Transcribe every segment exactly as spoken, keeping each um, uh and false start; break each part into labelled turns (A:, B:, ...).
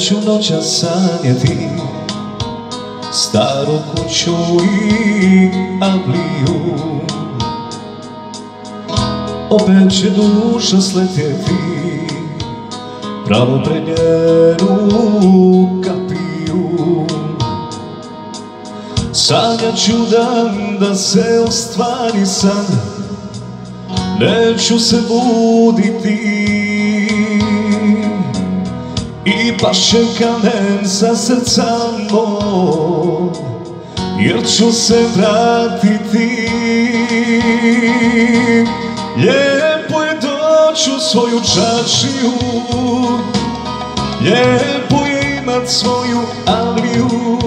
A: ću noćas sanjati staru kuću i Avliju. Opet će duša sletjeti pravo pred njenu kapiju. Sanjat ću dan da se ostvari san, neću se buditi i pašće kamen sa srca moj, jer ću se vratiti. Lijepo je doći u svoju čaršiju, lijepo je imat svoju Avliju,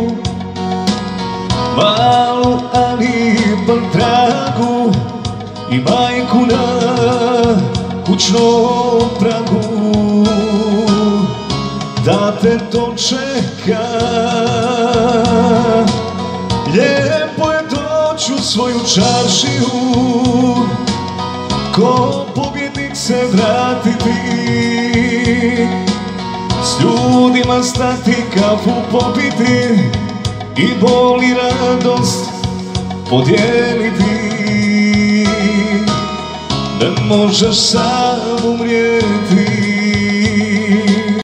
A: malu ali ipak dragu, i majku na kućnom pragu, da te dočeka. Lijepo je doći u svoju čaršiju, ko pobjednik se vratiti, s ljudima stati, kafu popiti i bol i radost podijeliti. Ne možeš sam umrijeti.